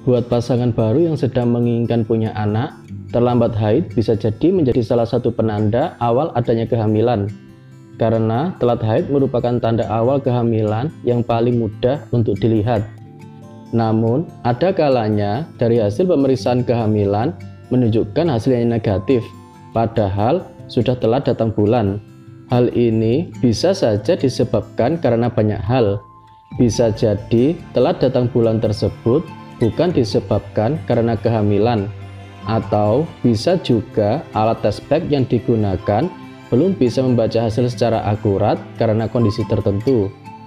Buat pasangan baru yang sedang menginginkan punya anak, terlambat haid bisa jadi menjadi salah satu penanda awal adanya kehamilan. Karena telat haid merupakan tanda awal kehamilan yang paling mudah untuk dilihat. Namun, ada kalanya dari hasil pemeriksaan kehamilan menunjukkan hasil yang negatif, padahal sudah telat datang bulan. Hal ini bisa saja disebabkan karena banyak hal. Bisa jadi telat datang bulan tersebut bukan disebabkan karena kehamilan, atau bisa juga alat test pack yang digunakan belum bisa membaca hasil secara akurat karena kondisi tertentu.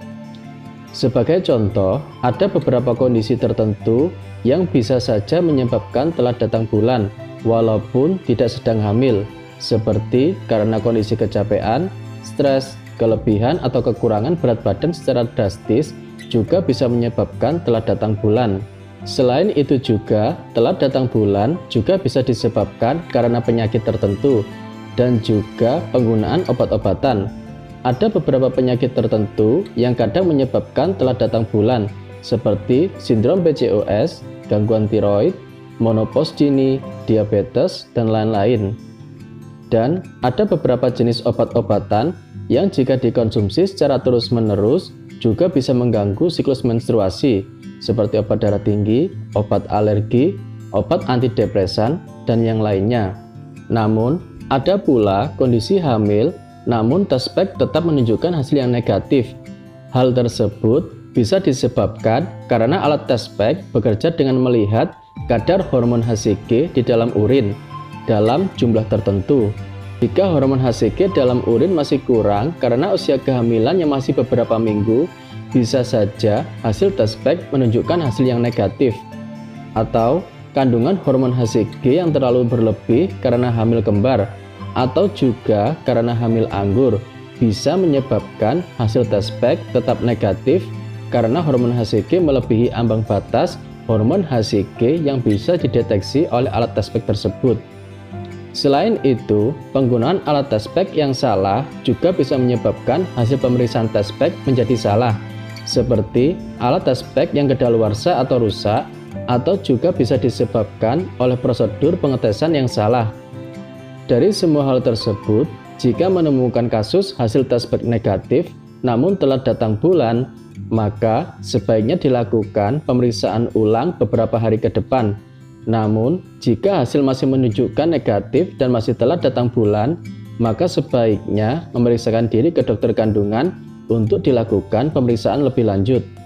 Sebagai contoh, ada beberapa kondisi tertentu yang bisa saja menyebabkan telat datang bulan walaupun tidak sedang hamil, seperti karena kondisi kecapean, stres, kelebihan atau kekurangan berat badan secara drastis juga bisa menyebabkan telat datang bulan. Selain itu juga, telat datang bulan juga bisa disebabkan karena penyakit tertentu dan juga penggunaan obat-obatan. Ada beberapa penyakit tertentu yang kadang menyebabkan telat datang bulan, seperti sindrom PCOS, gangguan tiroid, menopause dini, diabetes, dan lain-lain. Dan ada beberapa jenis obat-obatan yang jika dikonsumsi secara terus-menerus juga bisa mengganggu siklus menstruasi, seperti obat darah tinggi, obat alergi, obat antidepresan, dan yang lainnya. Namun, ada pula kondisi hamil, namun test pack tetap menunjukkan hasil yang negatif. Hal tersebut bisa disebabkan karena alat test pack bekerja dengan melihat kadar hormon HCG di dalam urin dalam jumlah tertentu. Jika hormon HCG dalam urin masih kurang karena usia kehamilan yang masih beberapa minggu, bisa saja hasil test pack menunjukkan hasil yang negatif. Atau kandungan hormon HCG yang terlalu berlebih karena hamil kembar, atau juga karena hamil anggur, bisa menyebabkan hasil test pack tetap negatif karena hormon HCG melebihi ambang batas hormon HCG yang bisa dideteksi oleh alat test pack tersebut. Selain itu, penggunaan alat test pack yang salah juga bisa menyebabkan hasil pemeriksaan test pack menjadi salah, seperti alat test pack yang kedaluarsa atau rusak, atau juga bisa disebabkan oleh prosedur pengetesan yang salah. Dari semua hal tersebut, jika menemukan kasus hasil test pack negatif namun telat datang bulan, maka sebaiknya dilakukan pemeriksaan ulang beberapa hari ke depan. Namun, jika hasil masih menunjukkan negatif dan masih telat datang bulan, maka sebaiknya memeriksakan diri ke dokter kandungan untuk dilakukan pemeriksaan lebih lanjut.